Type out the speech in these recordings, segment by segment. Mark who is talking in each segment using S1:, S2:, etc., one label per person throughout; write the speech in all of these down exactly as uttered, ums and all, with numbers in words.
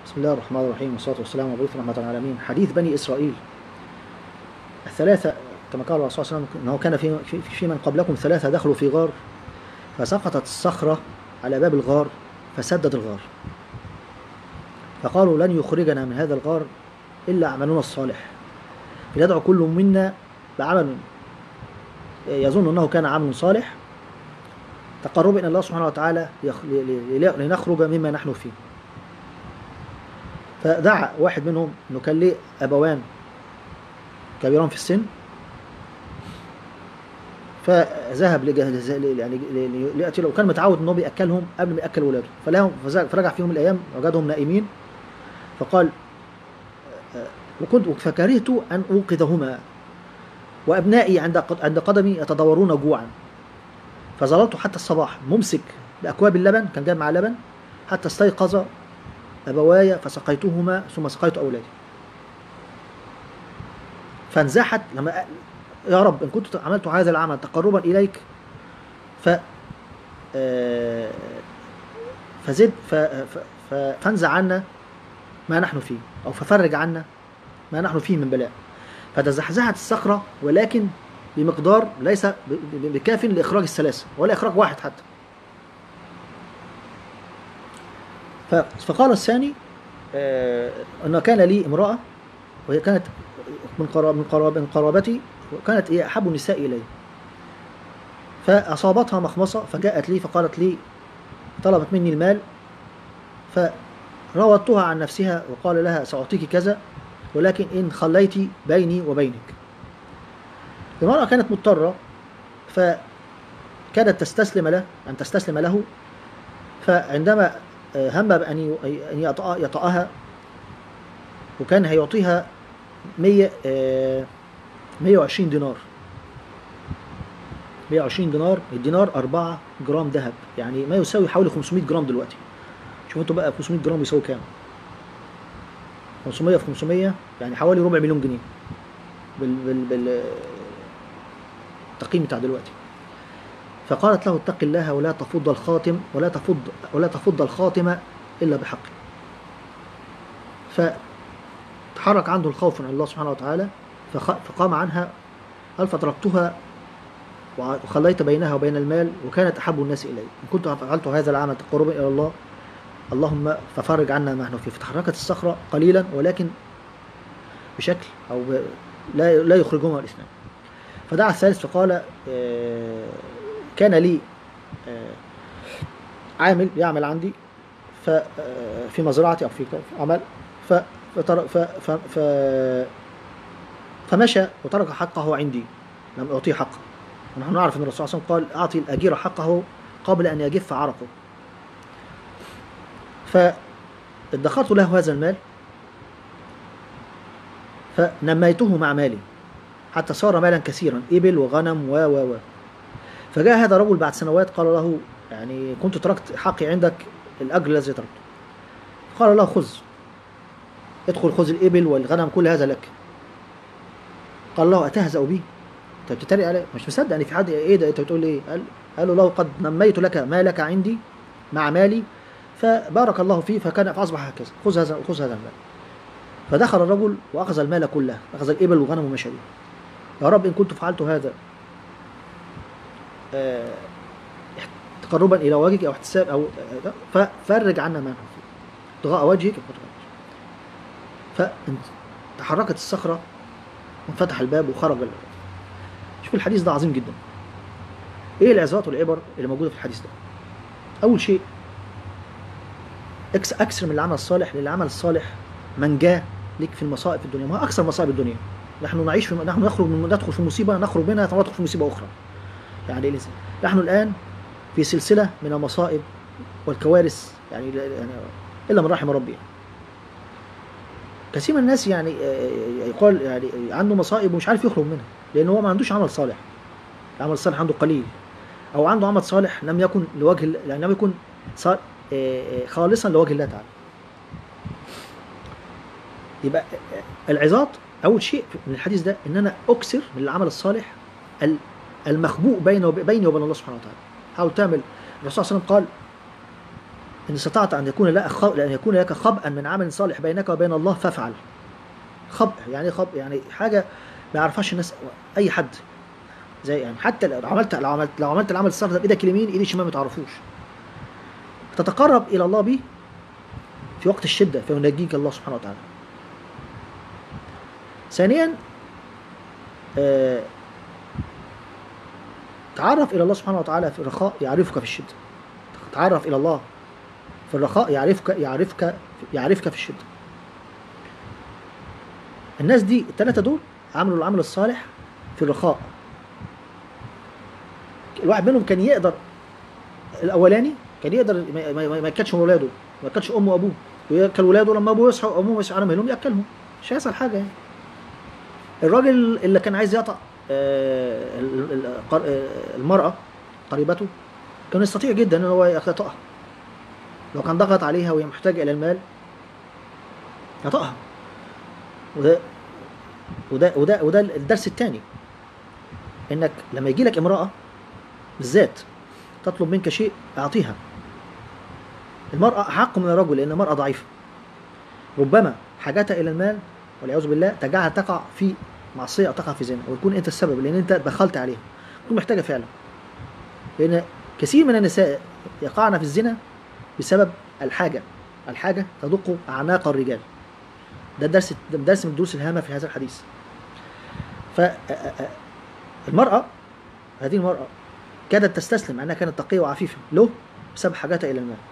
S1: بسم الله الرحمن الرحيم والصلاة والسلام على رحمة العالمين. حديث بني إسرائيل الثلاثة، كما قال الرسول صلى الله عليه وسلم أنه كان في, في, في من قبلكم ثلاثة دخلوا في غار فسقطت الصخرة على باب الغار فسدد الغار، فقالوا لن يخرجنا من هذا الغار إلا عملنا الصالح، فليدعو كل منا بعمل يظن أنه كان عمل صالح تقرب إلى الله سبحانه وتعالى لنخرج مما نحن فيه. فدعا واحد منهم أنه كان ليه أبوان كبيران في السن، فذهب يعني ليأتي له، وكان متعود أنه بيأكلهم قبل ما يأكل ولاده، فلاهم فرجع في يوم من الأيام وجدهم نائمين، فقال وكنت فكرهت أن أوقظهما وأبنائي عند عند قدمي يتدورون جوعا، فظللت حتى الصباح ممسك بأكواب اللبن، كان جايب معاه لبن، حتى استيقظ أبواي فسقيتهما ثم سقيت أولادي. فانزحت لما يا رب إن كنت عملت هذا العمل تقربا إليك ف فزد فانزع عنا ما نحن فيه، أو ففرج عنا ما نحن فيه من بلاء. فتزحزحت الصخرة، ولكن بمقدار ليس بكاف لإخراج الثلاثة ولا إخراج واحد حتى. فقال الثاني أنه كان لي امرأة وهي كانت من قراب من قراب من قرابتي، وكانت هي أحب النساء إلي، فأصابتها مخمصة فجاءت لي فقالت لي طلبت مني المال، فراودتها عن نفسها وقال لها سأعطيك كذا ولكن إن خليتي بيني وبينك. المرأة كانت مضطرة فكادت تستسلم له أن تستسلم له، فعندما هم بأن يطأها وكان هيعطيها مية مية وعشرين دينار مية وعشرين دينار، الدينار أربعة جرام ذهب، يعني ما يساوي حوالي خمسمية جرام دلوقتي. شوفوا انتوا بقى خمسمية جرام يساوي كام؟ خمسمية في خمسمية يعني حوالي ربع مليون جنيه بال بال بالتقييم بتاع دلوقتي. فقالت له اتق الله ولا تفض الخاتم ولا تفض ولا تفض الخاتم الا بحقه. فتحرك عنده الخوف من الله سبحانه وتعالى، فقام عنها قال فتركتها وخليت بينها وبين المال وكانت احب الناس الي، ان كنت فعلت هذا العمل تقربا الى الله اللهم ففرج عنا ما نحن فيه. فتحركت الصخرة قليلا ولكن بشكل او ب... لا لا يخرجهما الاسلام. فدعا الثالث فقال كان لي عامل يعمل عندي في مزرعتي او في عمل ف فمشى وترك حقه عندي، لم اعطيه حقه، ونحن نعرف ان الرسول صلى الله عليه وسلم قال اعطي الاجير حقه قبل ان يجف عرقه. فادخرت له هذا المال فنميته مع مالي حتى صار مالا كثيرا، إبل وغنم و و و فجاء هذا الرجل بعد سنوات قال له يعني كنت تركت حقي عندك الأجر الذي تركته، قال له خذ ادخل خذ الإبل والغنم كل هذا لك. قال له أتهزأ بي؟ أنت بتتريق علي؟ مش مصدق يعني في حد إيه ده أنت بتقول لي إيه؟ قال قال له قد نميت لك ما لك عندي مع مالي فبارك الله فيه فكان فأصبح هكذا، خذ هذا خذ هذا المال. فدخل الرجل وأخذ المال كله، أخذ الإبل والغنم ومشى به. يا رب إن كنت فعلت هذا اه تقربا إلى وجهك أو احتساب أو ففرج عنا ما نحن فيه ابتغاء وجهك. فتحركت الصخرة وانفتح الباب وخرج. شوف الحديث ده عظيم جدا. إيه العظات والعبر اللي موجودة في الحديث ده؟ أول شيء أكثر من العمل الصالح، للعمل الصالح منجاه لك في المصائب في الدنيا، ما أكثر مصائب الدنيا. نحن نعيش في نحن نخرج من ندخل في مصيبة نخرج منها ندخل في مصيبة أخرى. يعني نحن الآن في سلسلة من المصائب والكوارث، يعني إلا من رحم ربي. كثير من الناس يعني يقال يعني عنده مصائب ومش عارف يخرج منها لأنه هو ما عندوش عمل صالح. العمل الصالح عنده قليل، أو عنده عمل صالح لم يكن لوجه يعني لم يكن خالصا لوجه الله تعالى. يبقى العظات أول شيء من الحديث ده إن أنا أكثر من العمل الصالح المخبوء بيني وبين الله سبحانه وتعالى. حاول تعمل. الرسول صلى الله عليه وسلم قال ان استطعت ان يكون لك خ... ان يكون لك خبئا من عمل صالح بينك وبين الله فافعل. خبء يعني خبء يعني حاجه ما يعرفهاش الناس، اي حد. زي يعني حتى لو عملت لو عملت لو عملت العمل الصالح ده بايدك اليمين، ايد الشمال ما تعرفوش، تتقرب الى الله به في وقت الشده فينجيك الله سبحانه وتعالى. ثانيا آه تعرف الى الله سبحانه وتعالى في الرخاء يعرفك في الشده. تعرف الى الله في الرخاء يعرفك يعرفك يعرفك في الشده. الناس دي الثلاثه دول عملوا العمل الصالح في الرخاء. الواحد منهم كان يقدر، الاولاني كان يقدر ما, ما, ما ياكلش ولاده، ما ياكلش امه وابوه، وياكل ولاده لما ابوه يصحى وامه يصحى على مهلهم ياكلهم، مش هيحصل حاجه يعني. الراجل اللي كان عايز يقطع آه المراه قريبته كان يستطيع جدا ان هو يقطعها، لو كان ضغط عليها وهي محتاجه الى المال يقطعها. وده وده وده وده الدرس الثاني، انك لما يجي لك امراه بالذات تطلب منك شيء اعطيها. المراه احق من الرجل لان المراه ضعيفه، ربما حاجتها الى المال والعياذ بالله تجعلها تقع في معصيه او تقع في زنا، ويكون انت السبب لان انت دخلت عليها، تكون محتاجه فعلا. لان كثير من النساء يقعن في الزنا بسبب الحاجه. الحاجه تدق اعناق الرجال. ده درس ده درس من الدروس الهامه في هذا الحديث. فالمراه هذه المراه كادت تستسلم مع انها كانت تقيه وعفيفه له بسبب حاجتها الى المال،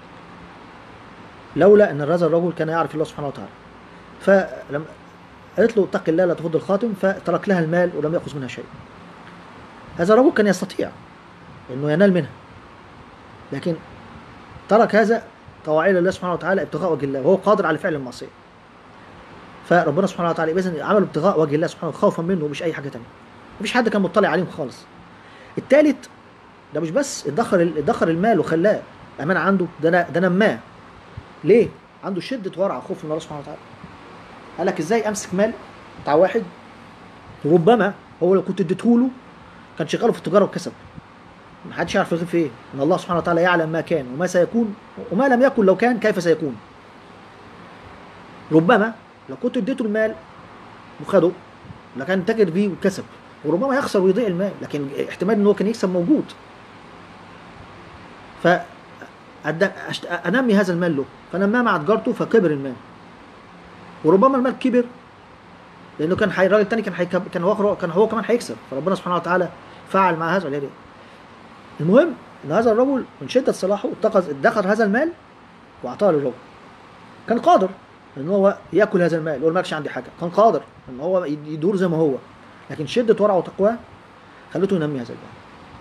S1: لولا ان هذا الرجل كان يعرف الله سبحانه وتعالى. فلما قالت له اتق الله لا تفض الخاتم، فترك لها المال ولم يأخذ منها شيء. هذا الرجل كان يستطيع انه ينال منها، لكن ترك هذا طواعية لله سبحانه وتعالى ابتغاء وجه الله، وهو قادر على فعل المعصيه. فربنا سبحانه وتعالى اذا عملوا ابتغاء وجه الله سبحانه خوفا منه، مش اي حاجه ثانيه. مفيش حد كان مطلع عليهم خالص. الثالث ده مش بس ادخر ادخر المال وخلاه امان عنده، ده انا ده نماه. ليه؟ عنده شده ورع خوف من الله سبحانه وتعالى. قال لك ازاي امسك مال بتاع واحد ربما هو لو كنت اديته له كان شغاله في التجاره وكسب، محدش يعرف يغيب في ايه، ان الله سبحانه وتعالى يعلم ما كان وما سيكون وما لم يكن، لو كان كيف سيكون. ربما لو كنت اديته المال وخده لكان تاجر بيه وكسب، وربما يخسر ويضيع المال، لكن احتمال ان هو كان يكسب موجود. ف انمي هذا المال له، فنماه مع تجارته فكبر المال، وربما المال كبر لانه كان حي... الراجل الثاني كان حيكب... كان هو كان هو كمان هيكسب، فربنا سبحانه وتعالى فعل مع هذا الذي. المهم ان هذا الرجل من شده صلاحه اتخذ ادخر هذا المال واعطاه للرجل. كان قادر ان هو ياكل هذا المال ويقول مالكش عندي حاجه، كان قادر ان هو يدور زي ما هو، لكن شده ورعه وتقواه خلته ينمي هذا المال.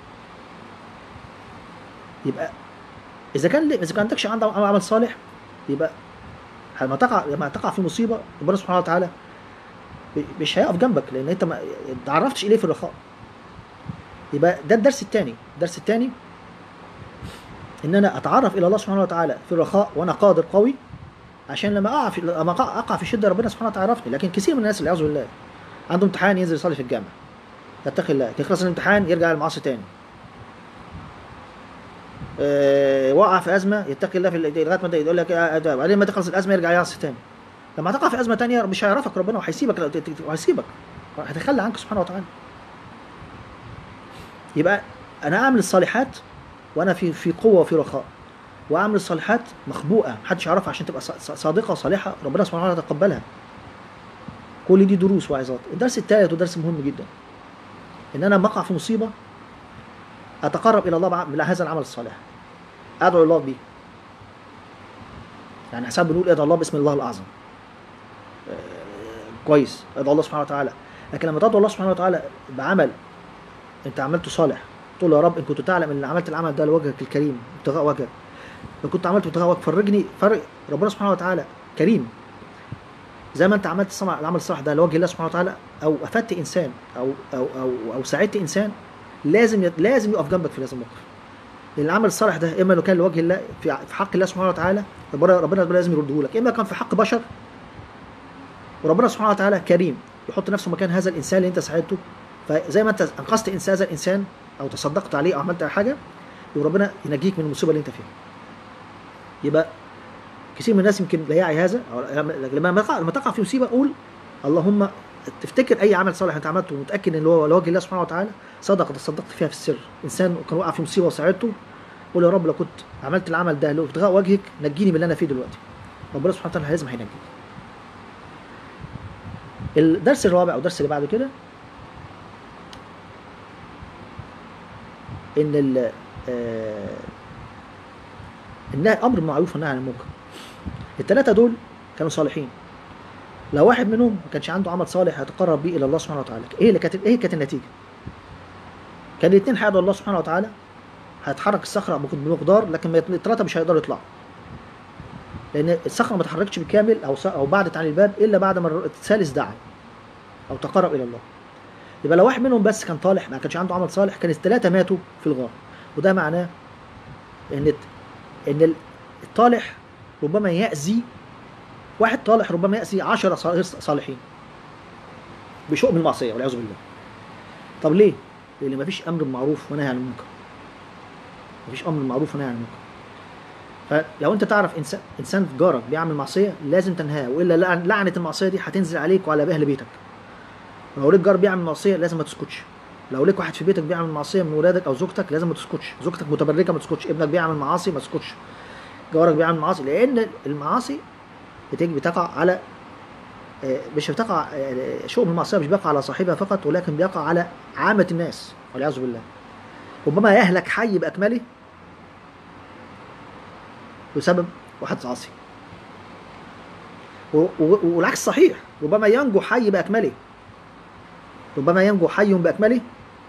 S1: يبقى اذا كان اذا كان عندكش عنده عمل صالح، يبقى لما تقع لما تقع في مصيبه ربنا سبحانه وتعالى مش هيقف جنبك، لان انت ما تعرفتش اليه في الرخاء. يبقى ده الدرس الثاني. الدرس الثاني ان انا اتعرف الى الله سبحانه وتعالى في الرخاء وانا قادر قوي، عشان لما اقع في لما اقع في شده ربنا سبحانه وتعالى يعرفني. لكن كثير من الناس والعياذ بالله عنده امتحان ينزل يصلي في الجامع، يتقي الله، يخلص الامتحان يرجع للمعاصي تاني. أه وقع في ازمه يتقي الله في لغايه ما يقول لك بعدين ما تخلص الازمه يرجع يعصي تاني. لما تقع في ازمه تانيه مش هيعرفك ربنا وهيسيبك وهيسيبك هيتخلى عنك سبحانه وتعالى. يبقى انا اعمل الصالحات وانا في في قوه وفي رخاء، واعمل الصالحات مخبوءه محدش يعرفها عشان تبقى صادقه وصالحه ربنا سبحانه وتعالى يتقبلها. كل دي دروس وعظات. الدرس الثالث ودرس مهم جدا، ان انا لما اقع في مصيبه اتقرب الى الله بهذا العمل الصالح، ادعو الله به. يعني حساب بنقول ادعو الله باسم الله الاعظم، كويس، ادعو الله سبحانه وتعالى. لكن لما تدعو الله سبحانه وتعالى بعمل انت عملته صالح، تقول له يا رب ان كنت تعلم ان عملت العمل ده لوجهك الكريم ابتغاء وجهك، لو كنت عملته ابتغاء وجهك فرجني فرق. ربنا سبحانه وتعالى كريم، زي ما انت عملت الصنع العمل الصالح ده لوجه الله سبحانه وتعالى، او افدت انسان او او او او ساعدت انسان، لازم يت... لازم يقف جنبك في هذا الموقف. لان العمل الصالح ده اما لو كان لوجه الله في في حق الله سبحانه وتعالى ربنا ربنا لازم يرده لك، اما كان في حق بشر وربنا سبحانه وتعالى كريم يحط نفسه مكان هذا الانسان اللي انت ساعدته. فزي ما انت انقذت انسان هذا الانسان او تصدقت عليه او عملت حاجه، وربنا ينجيك من المصيبه اللي انت فيها. يبقى كثير من الناس يمكن لا يعي هذا، أو لما لما تقع في مصيبه قول اللهم، تفتكر اي عمل صالح انت عملته ومتاكد ان هو لوجه الله سبحانه وتعالى، صدق تصدقت فيها في السر. انسان كان وقع في مصيبه وساعدته، قول يا رب لو كنت عملت العمل ده لابتغاء وجهك نجيني من اللي انا فيه دلوقتي، ربنا سبحانه وتعالى لازم هينجيك. الدرس الرابع او الدرس اللي بعد كده ان ال آه امر بالمعروف والنهي عن المنكر. الثلاثه دول كانوا صالحين، لو واحد منهم ما كانش عنده عمل صالح هيتقرب بيه الى الله سبحانه وتعالى، ايه اللي كانت ايه كانت النتيجه؟ كان الاثنين هيدعوا الله سبحانه وتعالى، هيتحرك الصخره بمقدار، لكن الثلاثه مش هيقدروا يطلعوا، لان الصخره ما اتحركتش بالكامل او او بعدت عن الباب الا بعد ما الثالث دعا او تقرب الى الله. يبقى لو واحد منهم بس كان طالح ما كانش عنده عمل صالح، كان الثلاثه ماتوا في الغار. وده معناه ان ان الطالح ربما يأذي واحد طالح، ربما يأذي عشرة صالحين بشؤم المعصيه والعياذ بالله. طب ليه؟ لان مفيش امر بالمعروف ونهي عن المنكر. مفيش امر بالمعروف ونهي عن المنكر. فلو انت تعرف انسان انسان جارك بيعمل معصيه لازم تنهاه، والا لعنه المعصيه دي هتنزل عليك وعلى اهل بيتك. لو ليك جار بيعمل معصيه لازم ما تسكتش. لو ليك واحد في بيتك بيعمل معصيه من ولادك او زوجتك لازم ما تسكتش. زوجتك متبرجه ما تسكتش. ابنك بيعمل معاصي ما تسكتش. جارك بيعمل معاصي، لان المعاصي بتيجي بتقع على مش بتقع شؤم المعصيه مش بيقع على صاحبها فقط، ولكن بيقع على عامه الناس والعياذ بالله. ربما يهلك حي باكمله بسبب واحد عاصي، والعكس صحيح، ربما ينجو حي باكمله ربما ينجو حي باكمله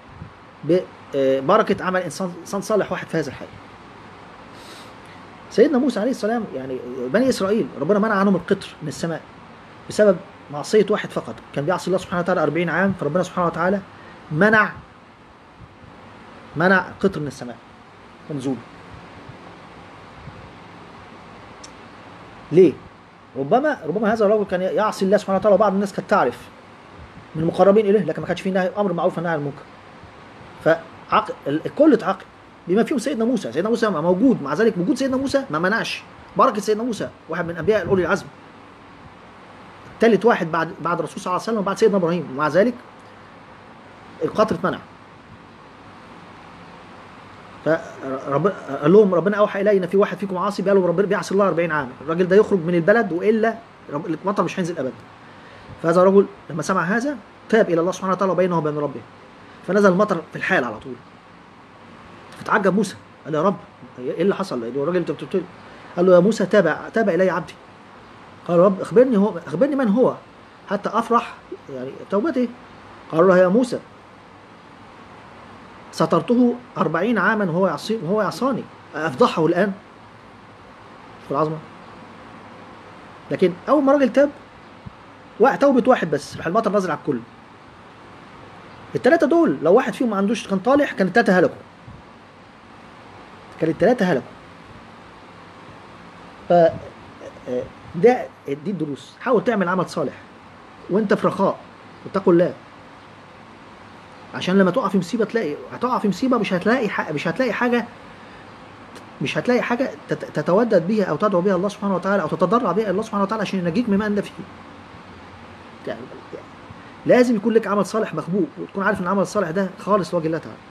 S1: ببركه عمل انسان انسان صالح واحد في هذا الحي. سيدنا موسى عليه السلام، يعني بني اسرائيل ربنا منع عنهم القطر من السماء بسبب معصيه واحد فقط، كان بيعصي الله سبحانه وتعالى أربعين عام، فربنا سبحانه وتعالى منع منع قطر من السماء منزول. ليه؟ ربما ربما هذا الرجل كان يعصي الله سبحانه وتعالى، وبعض الناس كانت تعرف من المقربين اليه، لكن ما كانش فيه نهي امر معروف ونهي عن المنكر. فعقل الكل اتعاقب بما فيهم سيدنا موسى. سيدنا موسى موجود، مع ذلك وجود سيدنا موسى ما منعش بركه سيدنا موسى، واحد من انبياء اولي العزم، ثالث واحد بعد بعد الرسول صلى الله عليه وسلم وبعد سيدنا ابراهيم، ومع ذلك القطر اتمنع. فرب قال لهم ربنا اوحى الي ان في واحد فيكم عاصي بقى له ربنا بيعصي الله أربعين عام، الراجل ده يخرج من البلد والا المطر مش هينزل ابدا. فهذا الرجل لما سمع هذا تاب الى الله سبحانه وتعالى وبينه وبين ربه، فنزل المطر في الحال على طول. فتعجب موسى قال يا رب ايه اللي حصل؟ الراجل انت بتقول قال له يا موسى تاب تاب الي عبدي. قال رب اخبرني هو اخبرني من هو حتى افرح يعني توبتي. قال له يا موسى سترته أربعين عاما وهو يعصي وهو يعصاني، افضحه الان في العظمه. لكن اول ما الراجل تاب توبه واحد بس راح المطر نازل على الكل. الثلاثه دول لو واحد فيهم ما عندوش كان طالح كان الثلاثه هلكوا، كان الثلاثه هلكوا. ف ده دي الدروس. حاول تعمل عمل صالح وانت في رخاء واتقوا الله، عشان لما تقع في مصيبه تلاقي هتقع في مصيبه مش هتلاقي حاجة مش هتلاقي حاجه مش هتلاقي حاجه تتودد بها او تدعو بها الله سبحانه وتعالى او تتضرع بها الله سبحانه وتعالى عشان ينجيك مما انت فيه. يعني لازم يكون لك عمل صالح مخبوء، وتكون عارف ان العمل الصالح ده خالص لوجه الله تعالى.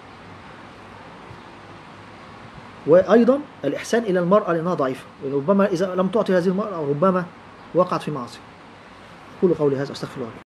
S1: وايضا الاحسان الى المراه لانها ضعيفه، ربما اذا لم تعطي هذه المراه ربما وقعت في معصيه. قولوا قولي هذا استغفر الله.